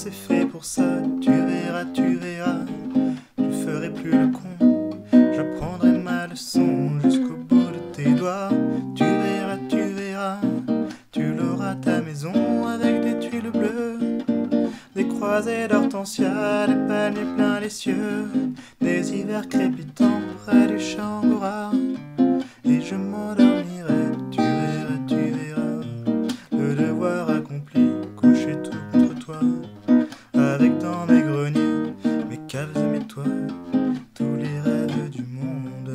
c'est fait pour ça. Tu verras, tu verras. Je ferai plus le con. Je prendrai ma leçon jusqu'au bout de tes doigts. Tu verras, tu verras. Tu l'auras ta maison avec des tuiles bleues, des croisées d'hortensia, des palmiers plein les cieux, des hivers crépitants près du Chambora. Et je m'endormirai, tu verras, tu verras. Le devoir accompli, couché tout contre toi, avec dans mes greniers, mes caves et mes toits, tous les rêves du monde.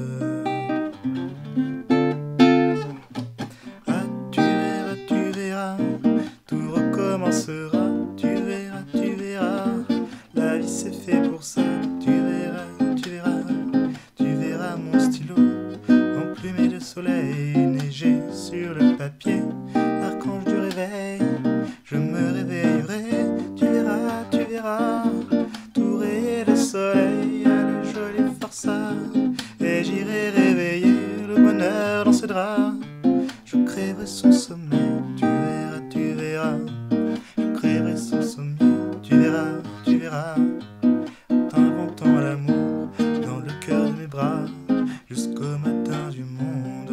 Ah, tu verras, tu verras, tout recommencera. Tu verras, tu verras, la vie c'est fait pour ça. Tu verras, tu verras, tu verras mon stylo emplumé de soleil, neigé sur le papier, l'archange du réveil. Je me réveillerai, tu verras, tout rayé de soleil à le joli forçat. Et j'irai réveiller le bonheur dans ses draps. Je crèverai son sommeil, tu verras, tu verras. Je crèverai son sommeil, tu verras, tu verras. T'inventant l'amour dans le cœur de mes bras, jusqu'au matin du monde.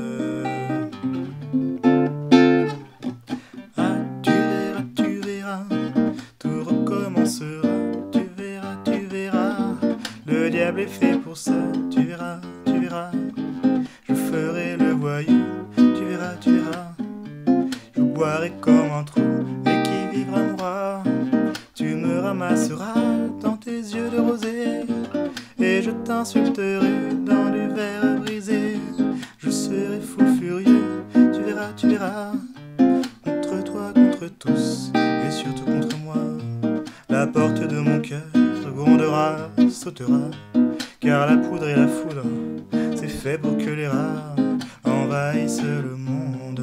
Ah, tu verras, tout recommencera. Tu verras, tu verras, le diable est fait pour ça. Tu verras, tu verras, je ferai le voyou. Tu verras, tu verras, je boirai comme un trou et qui vivra mourra. Tu me ramasseras dans tes yeux de rosée et je t'insulterai dans du verre brisé. Je serai fou furieux, tu verras, contre toi, contre tous et surtout contre moi. La porte de mon cœur grondera, sautera, car la poudre et la foudre, c'est fait pour que les rats envahissent le monde.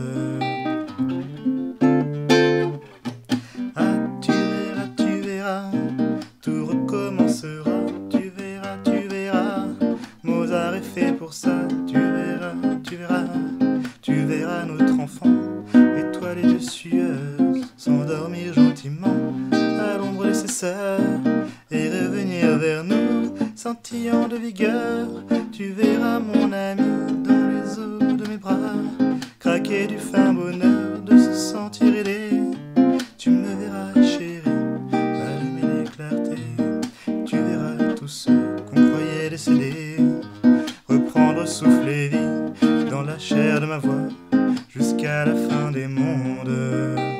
Ah, tu verras, tout recommencera. Tu verras, tu verras, Mozart est fait pour ça. Tu verras, tu verras, tu verras notre enfant, étoile et de sueuse, s'endormir gentiment à l'ombre de ses sœurs et revenir vers nous, scintillant de vigueur. Tu verras mon ami dans les eaux de mes bras, craquer du fin bonheur de se sentir aidé. Tu me verras chérie, allumer les clartés. Tu verras tous ceux qu'on croyait décédés reprendre souffle et vie dans la chair de ma voix jusqu'à la fin des mondes.